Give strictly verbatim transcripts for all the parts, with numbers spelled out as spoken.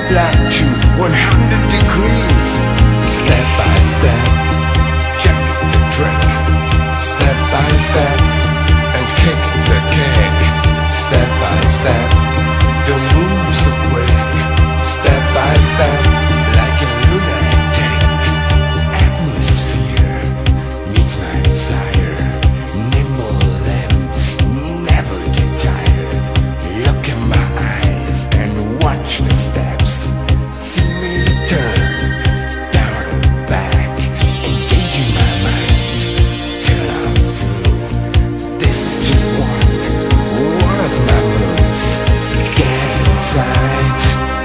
black to one hundred degrees. Step by step, check the trick. Step by step, and kick the kick. Step by step, the moves are quick. Step by step, like a lunatic. Atmosphere meets my desire. Nimble limbs never get tired. Look in my eyes and watch the steps. See me turn down and back, engaging my mind till I'm through. This is just one, one of my moves. Get inside,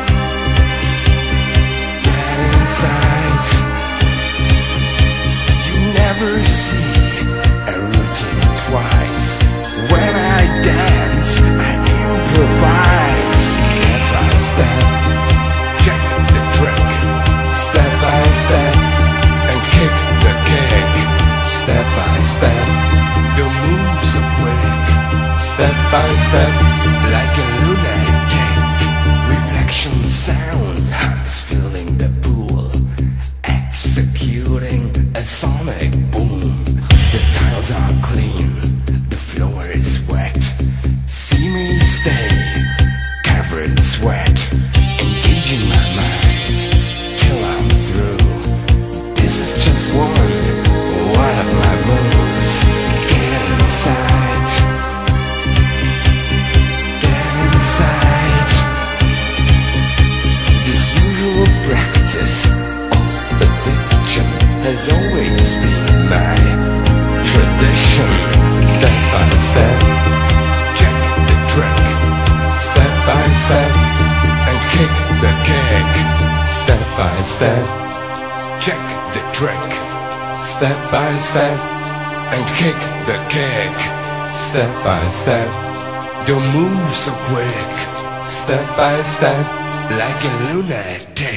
get inside. You never see a routine twice. When I dance, I improvise. Step by step, check the trick. Step by step, and kick the kick. Step by step, the moves are quick. Step by step, like a lunatic. Reflection sound, hearts filling the pool, executing a sonic boom. The tiles are clean, the floor is wet. See me stay, covered in sweat, engaging my mind till I'm through. This is just one, one of my moves. Get inside, get inside. This usual practice of addiction has always been my tradition. Step by step, check the trick. Step by step, and kick the kick. Step by step, check the trick. Step by step, and kick the kick. Step by step, the moves are quick. Step by step, like a lunatic.